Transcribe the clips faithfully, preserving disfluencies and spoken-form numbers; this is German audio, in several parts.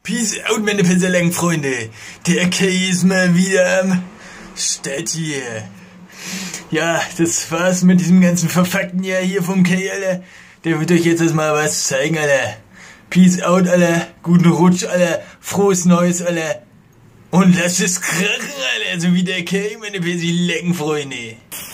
Peace out, meine Pisserlangen Freunde. Der Kay ist mal wieder am Start hier. Ja, das war's mit diesem ganzen verfuckten Jahr hier vom Kay, Alter. Der wird euch jetzt erstmal was zeigen, Alter. Peace out, Alter. Guten Rutsch, Alter. Frohes Neues, Alter. Und lasst es krachen, Alter. So wie der Kay, meine Pisserlangen Freunde.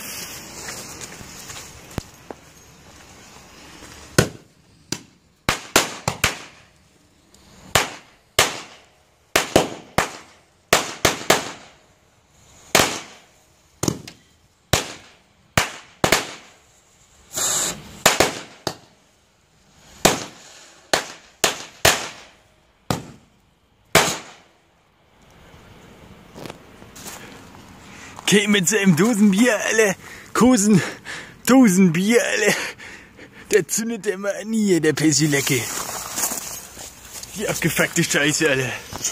Kay mit seinem Dosenbier, Alter. Kosen, Dosenbier, Alter. Der zündet der mal an hier, der Pisserlecke. Die abgefuckte Scheiße, Alter.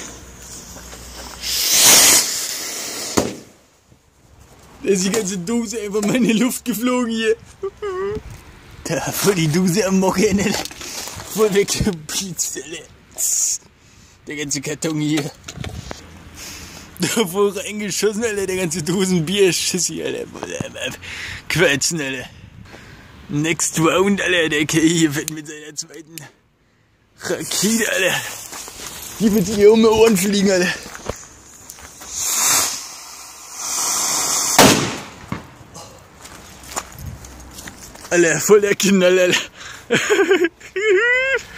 Da ist die ganze Dose einfach mal in die Luft geflogen hier. Da, voll die Dose am Mocken, Alter. Voll weggepietzt, Alter. Der ganze Karton hier. Da voll reingeschossen, Alter, der ganze Dosen Bier, Schissi, Alter. Quatschen, Alter. Next round, Alter, der Kay hier wird mit seiner zweiten Rakete, Alter. Die wird hier um die Ohren fliegen, Alter. Alter, voll der Knall, Alter.